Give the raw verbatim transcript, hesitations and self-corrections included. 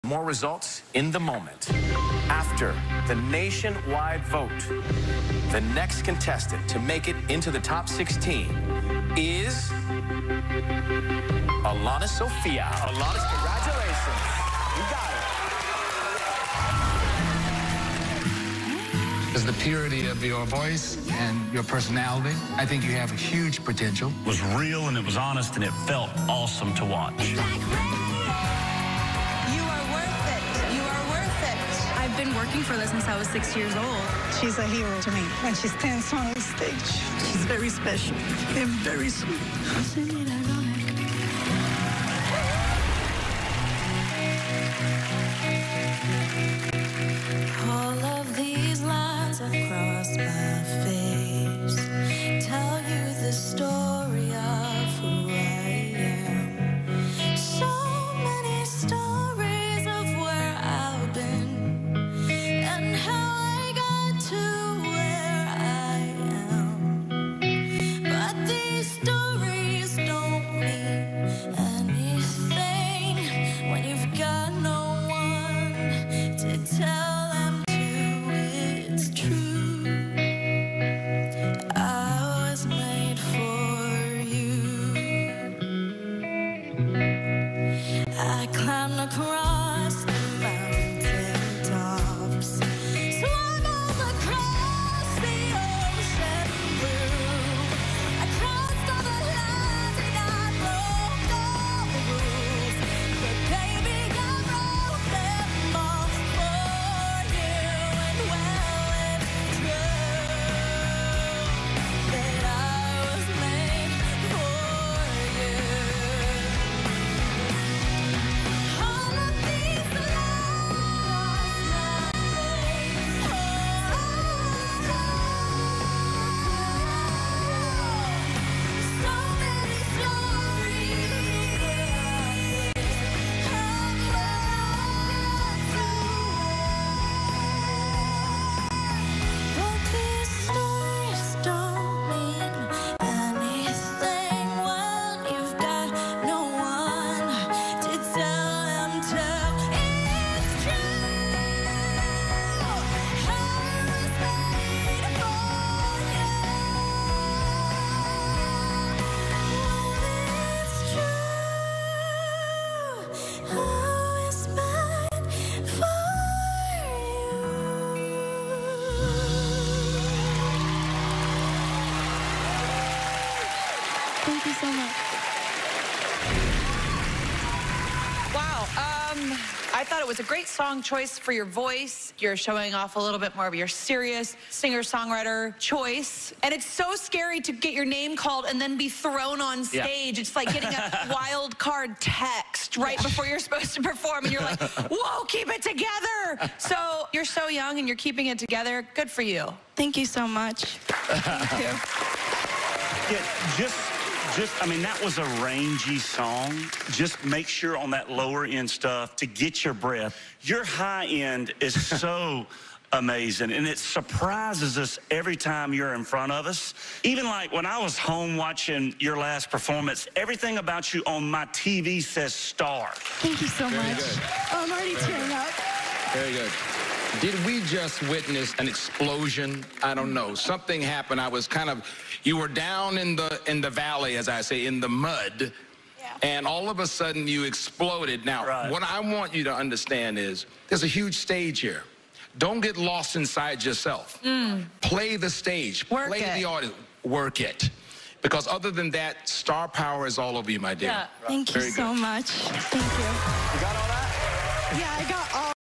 more results in the moment. After the nationwide vote, the next contestant to make it into the top sixteen is Alanis Sophia. Alanis, congratulations. You got it. Is the purity of your voice and your personality. I think you have a huge potential. It was real and it was honest and it felt awesome to watch. You are worth it. You are worth it. I've been working for this since I was six years old. She's a hero to me when she stands on the stage. She's very special and very sweet. All of these lines across my face tell you the story of who I am. So many stories of where I've been and how I got to where I am. But these stories don't mean anything when you've got no one to tell. I climbed across the mountain tops, swam across the ocean blue. I crossed all the lines and I broke all the rules, but baby, I wrote them all for you. And well, it's true that I was made for you. Thank you so much. Wow. Um, I thought it was a great song choice for your voice. You're showing off a little bit more of your serious singer-songwriter choice. And it's so scary to get your name called and then be thrown on stage. Yeah. It's like getting a wild card text right before you're supposed to perform. And you're like, whoa, keep it together. So you're so young and you're keeping it together. Good for you. Thank you so much. Thank you. Yeah, just... Just, I mean, that was a rangy song. Just make sure on that lower end stuff to get your breath. Your high end is so amazing, and it surprises us every time you're in front of us. Even like when I was home watching your last performance, everything about you on my T V says star. Thank you so Very much. good. Oh, I'm already Very tearing good. up. Very good. Did we just witness an explosion? I don't know. Something happened. I was kind of, you were down in the in the valley, as I say, in the mud, yeah. And all of a sudden you exploded. Now, right. What I want you to understand is there's a huge stage here. Don't get lost inside yourself. Mm. Play the stage. Work Play it. the audience. Work it. Because other than that, star power is all over you, my dear. Yeah. Thank you Very so good. much. Thank you. You got all that? Yeah, I got all